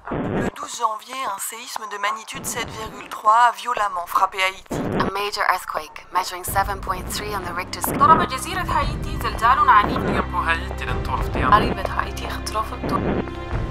Le 12 janvier, un séisme de magnitude 7,3 a violemment frappé Haïti. A major earthquake measuring 7.3 on the Richter scale. ضرب جزيرة هايتي زلزال عنيف. هايتي لن تعرف قريبة هايتي خطرفت.